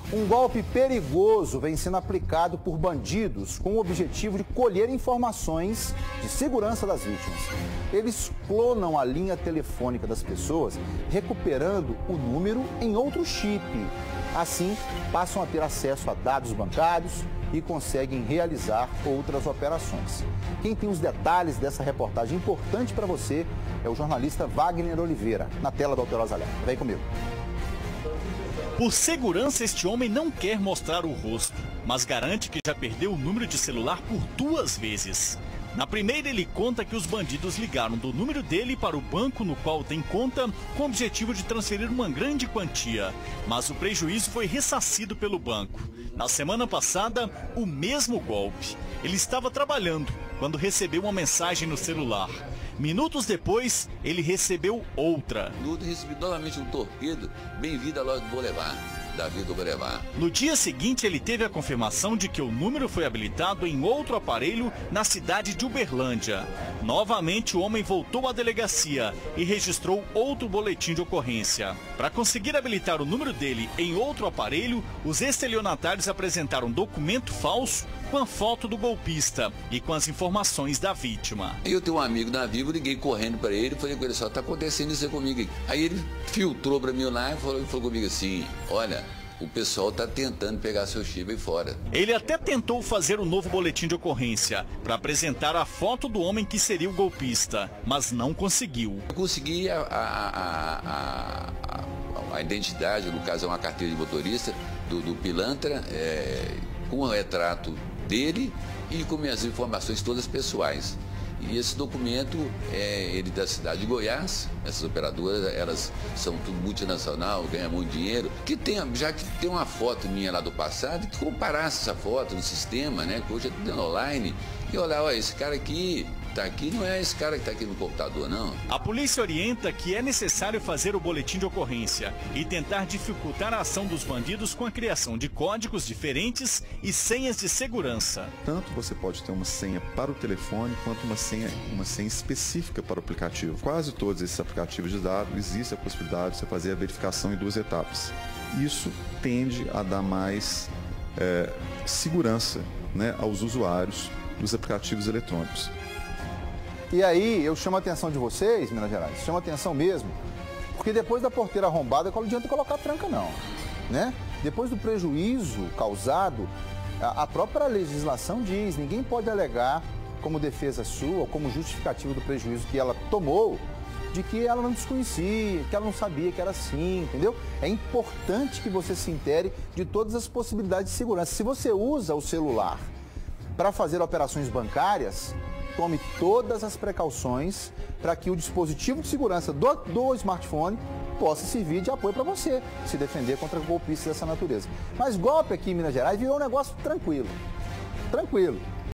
Um golpe perigoso vem sendo aplicado por bandidos com o objetivo de colher informações de segurança das vítimas. Eles clonam a linha telefônica das pessoas, recuperando o número em outro chip. Assim, passam a ter acesso a dados bancários e conseguem realizar outras operações. Quem tem os detalhes dessa reportagem importante para você é o jornalista Wagner Oliveira, na tela da Alterosa Alerta. Vem comigo. Por segurança, este homem não quer mostrar o rosto, mas garante que já perdeu o número de celular por 2 vezes. Na primeira, ele conta que os bandidos ligaram do número dele para o banco no qual tem conta com o objetivo de transferir uma grande quantia, mas o prejuízo foi ressarcido pelo banco. Na semana passada, o mesmo golpe. Ele estava trabalhando quando recebeu uma mensagem no celular. Minutos depois, ele recebeu outra. Recebi novamente um torpedo, bem-vindo à loja do Boulevard, Davi do Boulevard. No dia seguinte, ele teve a confirmação de que o número foi habilitado em outro aparelho na cidade de Uberlândia. Novamente, o homem voltou à delegacia e registrou outro boletim de ocorrência. Para conseguir habilitar o número dele em outro aparelho, os estelionatários apresentaram um documento falso com a foto do golpista e com as informações da vítima. Eu tenho um amigo na Vivo, liguei correndo para ele, falei com ele, só tá acontecendo isso aí comigo. Aí ele filtrou para mim lá e falou comigo assim, olha, o pessoal tá tentando pegar seu chip aí fora. Ele até tentou fazer um novo boletim de ocorrência para apresentar a foto do homem que seria o golpista, mas não conseguiu. Eu consegui a identidade, no caso é uma carteira de motorista do pilantra, com o retrato dele e com minhas informações todas pessoais. E esse documento é ele da cidade de Goiás. Essas operadoras, elas são tudo multinacional, ganham muito dinheiro. Já que tem uma foto minha lá do passado, que comparasse essa foto no sistema, né? Que hoje é tudo online. E olha, olha, esse cara aqui tá aqui, não é esse cara que está aqui no computador, não. A polícia orienta que é necessário fazer o boletim de ocorrência e tentar dificultar a ação dos bandidos com a criação de códigos diferentes e senhas de segurança. Tanto você pode ter uma senha para o telefone, quanto uma senha específica para o aplicativo. Quase todos esses aplicativos de dados, existe a possibilidade de você fazer a verificação em 2 etapas. Isso tende a dar mais segurança, né, aos usuários dos aplicativos eletrônicos. E aí, eu chamo a atenção de vocês, Minas Gerais, chamo a atenção mesmo, porque depois da porteira arrombada, não adianta colocar tranca não, né? Depois do prejuízo causado, a própria legislação diz, ninguém pode alegar como defesa sua, ou como justificativo do prejuízo que ela tomou, de que ela não desconhecia, que ela não sabia que era assim, entendeu? É importante que você se intere de todas as possibilidades de segurança. Se você usa o celular para fazer operações bancárias, tome todas as precauções para que o dispositivo de segurança do smartphone possa servir de apoio para você se defender contra golpistas dessa natureza. Mas golpe aqui em Minas Gerais virou um negócio tranquilo. Tranquilo.